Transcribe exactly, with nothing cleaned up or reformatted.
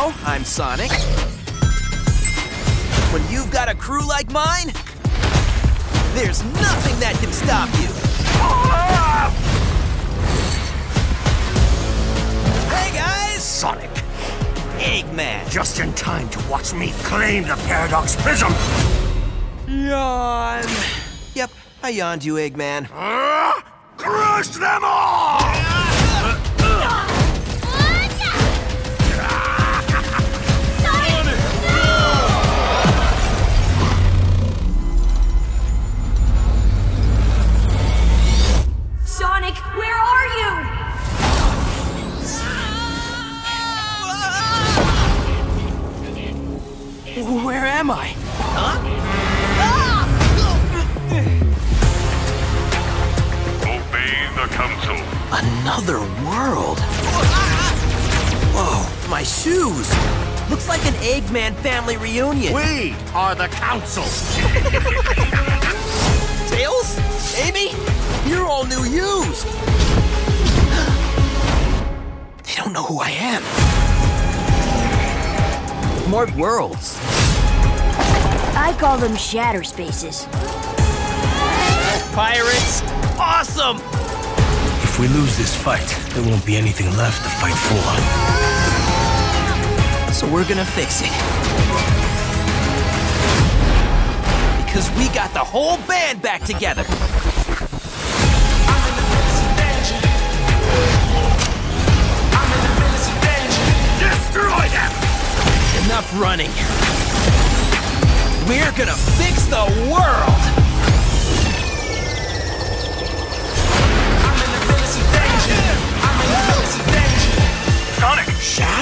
Hello, I'm Sonic. When you've got a crew like mine, there's nothing that can stop you. Hey guys! Sonic, Eggman. just in time to watch me claim the Paradox Prism. Yawn. Yep, I yawned you, Eggman. Uh, crush them all! Sonic, where are you? Where am I? Huh? Obey the council. Another world. Whoa, my shoes. Looks like an Eggman family reunion. We are the council. Tails? Amy? You're all new used. They don't know who I am. More worlds. I call them shatter spaces. Pirates, awesome! If we lose this fight, there won't be anything left to fight for. So we're gonna fix it. Because we got the whole band back together. Destroy them! Enough running. We're gonna fix the world! Sonic, Shatter